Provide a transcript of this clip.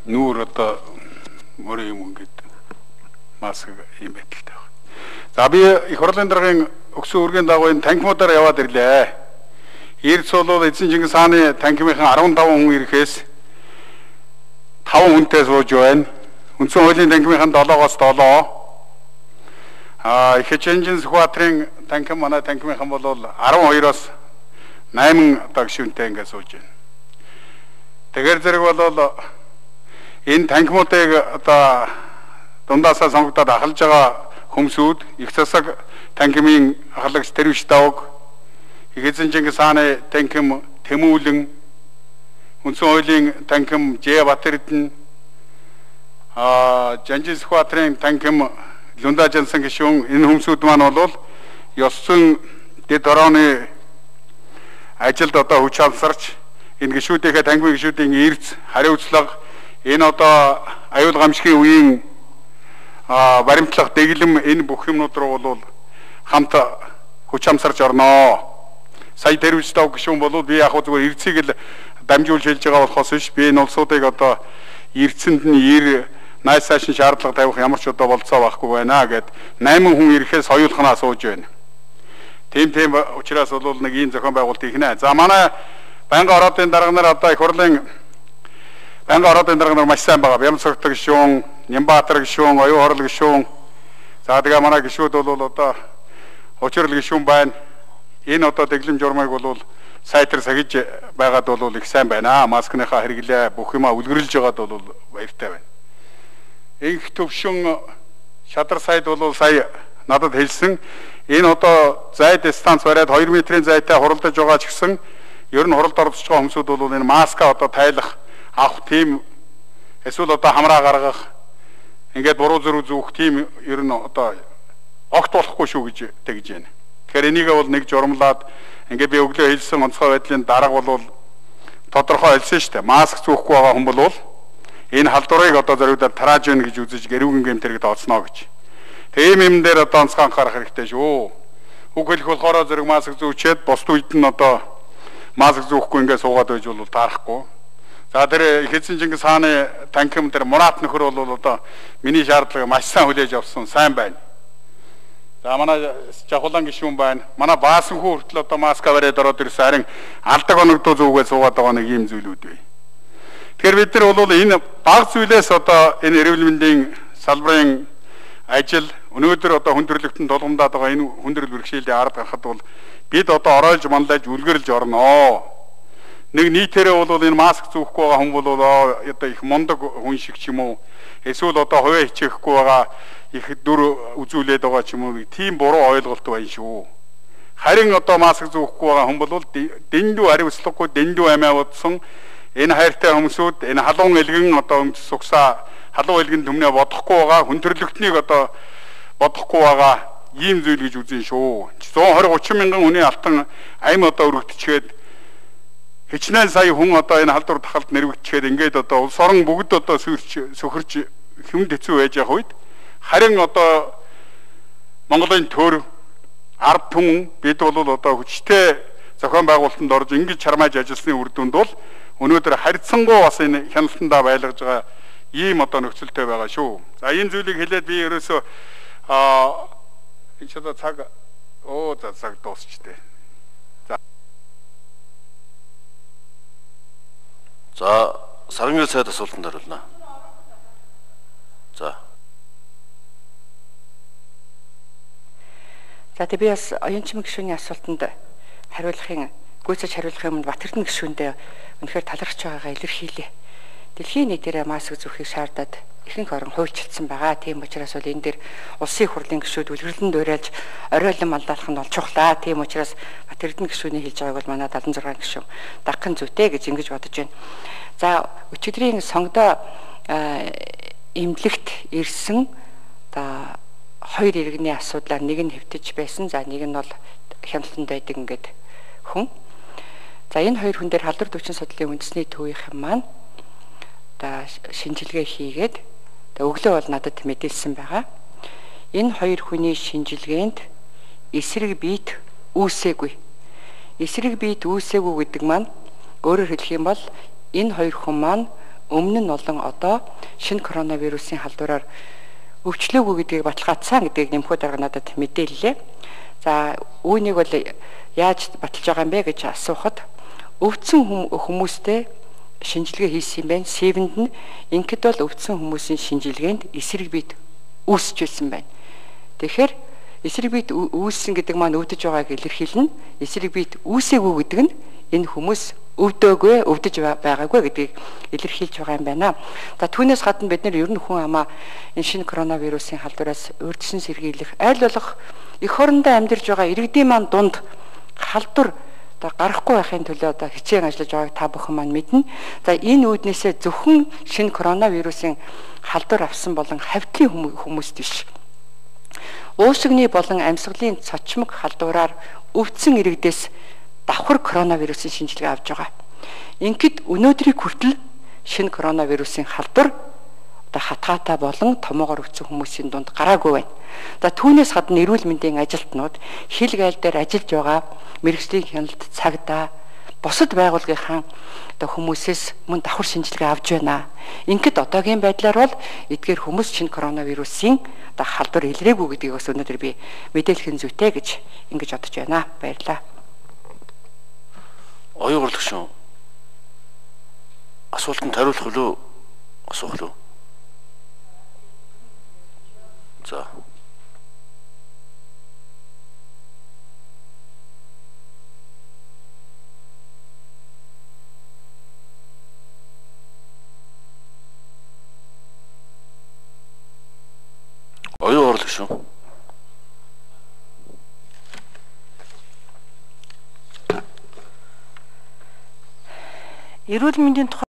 нүүр одоо мөрөө юм ингээд маск юм байдалтай байна. За би их хурлын даргын өгсөн үргийн дагуу энэ танкимуудаар яваад ирлээ. Эрдс бол эзэн Чингис хааны танкимынхан 15 хүн ирэхээс 5 хүнтэй сууж байна. Үндсэн хуулийн танкимынхан 7-оос 7. Их Хичээнжин Сүхбаатарын танким манай танкимынхан бол 12-оос 8 одоо гишүүнтэй ингээд сууж байна. Тэгэхээр зэрэг бол энэ танкимуудыг одоо дундаасаа сонгогдоод ахалж байгаа хүмүүсүүд их засаг танкимын ахлагч Тэрвиш Давг, их эзэн Чингис хааны танким Тэмүүлэн, үндсэн хуулийн танким Ж Батэрдэн, Жанжин Сүхбаатарын танким Лунда Жансан гишүүн энэ хүмүүсүүд маань бол ёссон дэд орооны ажилд одоо хүч хамсарч энэ гишүүдийнхээ танкимын гишүүдийн эрдэс хариуцлага энэ одоо аюул гамшигын үеийн баримтлах дэглэм энэ бүх юмнууд руу бол хамт хүч хамсарч орноо. Сая Тэрвиш Давг гишүүн бол би яг зүгээр эрдсийг л дамжуулж хэлж байгаа болохоос биш би энэ улсуудыг одоо эрдсэнд нь найс сайшин шаардлага тавих ямар ч одоо болцоо байхгүй байна гэд 8 хүн ирэхээс хоёулахнаа сууж байна. Тийм учраас бол нэг ийм зохион байгуулалт ихнэ. За манай байнгын ороодын дарга нар одоо их хурлын байнгын ороодын дарга нар маш сайн байгаа. Бямцогт гишүүн, Нямбаатар гишүүн, Оюун хорол гишүүн. За тэгээ манай гишүүд бол одоо учрал гишүүн байна. Энэ одоо дэглэм журмыг бол сайтар сахиж байгаад бол их сайн байна. Маскныхаа хэрэглээ бүх юма үлгэрлж байгаад бол баяртай байна. Их төвшин шадар сайд бол сая надад хэлсэн энэ одоо зайд станц бариад 2 метрийн зайтай хуралдаж байгаа ч гэсэн ер нь хуралд оролцож байгаа хүмүүсүүд бол энэ маска одоо тайлах авах тийм эсвэл одоо хамраа гаргах ингээд буруу зөрүү зүүх тийм ер нь одоо огт болохгүй шүү гэж тэгж байна. Тэгэхээр энийг бол нэг журмлаад ингээд би өглөө хэлсэн онцгой байдлын дарга бол тодорхой хэлсэн шүү дээ. Маск зүүхгүй байгаа хүн бол энэ халдварыг одоо зориудаар тарааж өгнө гэж үзэж гэрүүгэн гэмтэрэг тооцно гэж. Тэгээ юм дээр одоо онцгой анхаарах хэрэгтэй шүү. Үг хэлэх болохоор зэрэг маск зүүчээд бусд үед нь одоо маск зүүхгүй ингээд суугаад байж бол таарахгүй. За тэр их эзэн Чингис хааны танким дээр Мурат нөхөр бол одоо миний шаардлагыг маш сайн хүлээж авсан сайн байна. За манай Жахулан гишүүн байна. Манай Баасанхүү хүртэл одоо маска бариад ороод ирсэн харин алдаг оногдуу зүгээс суугаад байгаа нэг ийм зүйлүүд бай. Тэгэхээр бид нар бол энэ баг зүйлээс одоо энэ эрүүл мэндийн салбарын ажил өнөөдөр одоо хүндрэлтэн тулгамдаад байгаа энэ хүндрэл бэрхшээлийн арга гарахад бол бид одоо оройлж манлайж үлгэрлж орноо. Нэг нийтээрээ бол энэ маск зүүхгүй байгаа хүн бол одоо их мундаг хүн шиг ч юм уу эсвэл одоо хувиа хичээхгүй байгаа их дүр үзүүлээд байгаа ч юм уу тийм буруу ойлголт байна шүү. Харин одоо маск зүүхгүй байгаа хүн бол дэндүү хариуцлагагүй дэндүү амиа удсан энэ хайртай хүмүүсүүд энэ халуун элгэн одоо өмч сугсаа халуун элгэн төмнөө бодохгүй байгаа хүн төрлөختнийг одоо бодохгүй байгаа ийм зүйл гэж үзэн шүү. 120-30 мянган хүний алтан аймаг одоо өргөдчихээд хичнээн сая хүн одоо энэ халдвар тахалд нэрвэгдчихэд ингээд одоо улс орон бүгд одоо сөхөрч хүнд хэцүү байж байгаа үед харин одоо Монголын төр ард түмэн бид бол одоо хүчтэй зохион байгуулалтанд орж ингэж чармааж ажилласны үр дүнд бол өнөөдөр харьцангуй бас энэ хяналтандаа байлгаж байгаа ийм одоо нөхцөлтэй байгаа шүү. За энэ зүйлийг хэлээд би ерөөсөө энэ ч одоо цаг цаг дуусчихдээ. За сарнгийн сайд асуултанд хариулна. За тэгээ би бас оюунчмын гишүүний асуултанд гүйцэж хариулахын өмнө Батэрдэн гишүүндээ үнэхээр талархж байгаагаа илэрхийлье. Дэлхийн нийтээрээ маск зүүхийг шаардаад ихэнх орон хуульчилсан байгаа. Тийм учраас бол энэ дээр улсын хурлын гишүүд үлгэрлэн дуурайлж оройлон малдаалах нь бол чухлаа. Тийм учраас Батэрдэн гишүүний хэлж байгааг бол манай 76 гишүүн дагхан зүйтэй гэж ингэж бодож байна. За өчигдрийн сонгодоо эмнэлэгт ирсэн одоо 2 иргэний асуудлаар нэг нь хэвтэж байсан. За нэг нь бол хяналтанд байдаг ингээд хүн. За энэ 2 хүн дээр халдвар төвчин судлалын үндэсний төвийнхэн маань одоо шинжилгээ хийгээд өглөө бол надад мэдээлсэн байгаа. Энэ 2 хүний шинжилгээнд эсрэг биет үүсээгүй. Эсрэг биет үүсээгүй гэдэг маань өөрөөр хэлэх юм бол энэ 2 хүн маань өмнө нь болон одоо шинэ коронавирусын халдвараар өвчлөөгүй гэдгийг баталгаажсан гэдгийг нэмэхэд дарга надад мэдээллээ. За үүнийг бол яаж баталж байгаа юм бэ гэж асуухад өвдсөн хүмүүстэй шинжилгээ хийсэн юм байна. Севэнд нь ингээд бол өвдсөн хүмүүсийн шинжилгээнд эсрэг биед үүсч байсан байна. Тэгэхээр эсрэг биед үүссэн гэдэг маань өвдөж байгааг илэрхийлнэ. Эсрэг биед үүсээгүй гэдэг нь энэ хүмүүс өвдөөгүй, өвдөж байгаагүй гэдгийг илэрхийлж байгаа юм байна. За түүнээс гадна бид нар ер нь хүн амаа энэ шинэ коронавирусын халдвараас урьдчилан сэргийлэх, аль болох эх орондоо амьдарч байгаа иргэдийн маань дунд халдвар гарахгүй байхын төлөө одоо хичээн ажиллаж байгааг та бүхэн маань мэднэ. За энэ үүднээсээ зөвхөн шинэ коронавирусын халдвар авсан болон хавьтлын хүмүүс биш. Уушигны болон амьсгалын цочмог халдвараар өвдсөн иргэдээс давхар коронавирусын шинжилгээ авж байгаа. Ингээд өнөөдрийг хүртэл шинэ коронавирусын халдвар одоо хатгаатай болон томоогоор өвдсөн хүмүүсийн дунд гараагүй байна. За түүнээс гадна эрүүл мэндийн ажилтнууд хил гайл дээр ажиллаж байгаа мэрэгжлийн хяналт цагдаа бусад байгууллагынхаа одоо хүмүүсээс мөн давхар шинжилгээ авж байна. Ингээд одоогийн байдлаар бол эдгээр хүмүүс шинэ коронавирусын одоо халдвар илрээгүй гэдгийг бас өнөөдөр би мэдээлэх нь зүйтэй гэж ингэж бодож байна. Баярлалаа. Оюун урлагч шүү. Асуултанд хариулах үлээ асуух үлээ. За. Оюун урлагч шүү. Эрүүл мэндийн